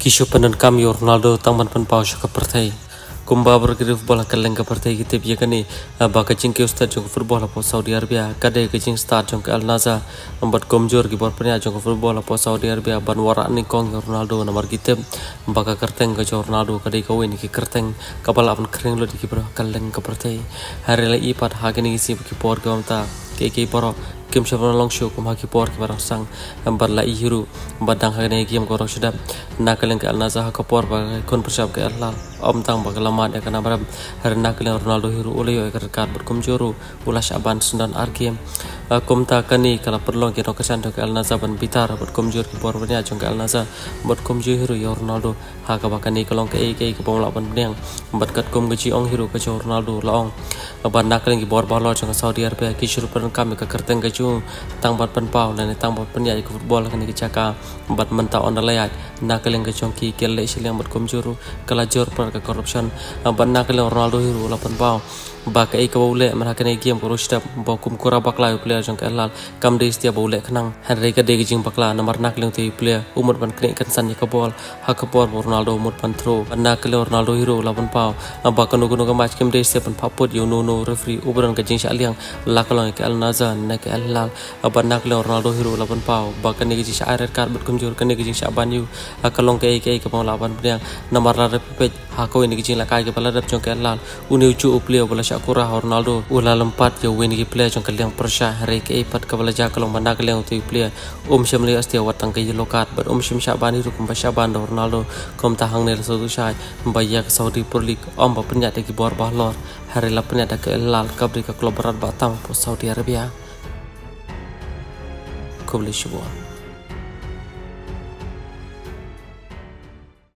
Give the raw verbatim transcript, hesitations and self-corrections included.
Kisho panan kami Ronaldo tangman pan pau shaka pertai. Kumba bergiri bola kaleng ke pertai kita biar kini baka cing ke ustad jong football apa Saudi Arabia kadai ke cing start jong ke Al Nassr membuat komjor ki bor penya jong football apa Saudi Arabia ban warak ni kong Ronaldo nomor kita baka kerteng ke jong Ronaldo kadai kau ini ki kerteng kapal apan kering lo di ki bro kaleng ke pertai hari lai ipat hagini si ki por ke amta ke ke poro Kim Shabana long show kum haki por ki barang sang ambar la ihiru badang hagani game ko roshda nakaleng ke Al Nassr haka por ba kon persiap ke Al Hilal om tang ba kalamat ya kana barab har nakaleng Ronaldo hiru ule yo ekar kat ber kum joru ula Syaban sundan argem kum ta kani kala perlong ke no kesan ke Al Nassr ban bitar ber kum jor ki por banya jong ke Al Nassr ber kum jo hiru yo Ronaldo haka ba kani kalong ke e ke ke bong la ban beng bat kat kum gaji ong hiru ke jo Ronaldo laong ban nakaleng ki bor balo jong Saudi Arabia ki shuru per kami ke kerteng ke tang bat pen pau dan tang bat pen ya ke football kan ke caka bat menta on layat nakaleng ke chongki ke le silang bat komjuru kala jor per ke corruption bat nakaleng Ronaldo hiru la pen pau ba ke ke bole mana ke game ko roshda ba kum kura bakla player jong ke Al kam de stia bole khnang henry ke de jing bakla nomor nakaleng ti player umur ban kne kan san ke bol ha ke por Ronaldo umur pan throw nakaleng Ronaldo hiru la pen pau ba kanu kanu ke match kem de stia pen paput yo no no referee ubran ke jing saliang la kalong ke Al Nassr na ke Al Hilal aban nak le Ronaldo hiru laban pau bakan ni ji syair kar bet kumjur kan ni ji Syaban yu akalong ke ke ke pang laban beriang namar la repet ha ko ni ji la kai ke pala dap jong ke Al Hilal uni ucu uplio bola syakura Ronaldo ula lempat yo wen ki play jong ke liang persya hari ke pat ke bola ja kalong banak le tu play um syamli astia watang ke yellow card bat um syam Syaban hiru kum Syaban Ronaldo kom tahang ne so tu syai mbaya ke Saudi Pro League om ba penyat ki bor bahlor hari la penyat ke Al Hilal kabri ke klub berat batang Saudi Arabia. Kublish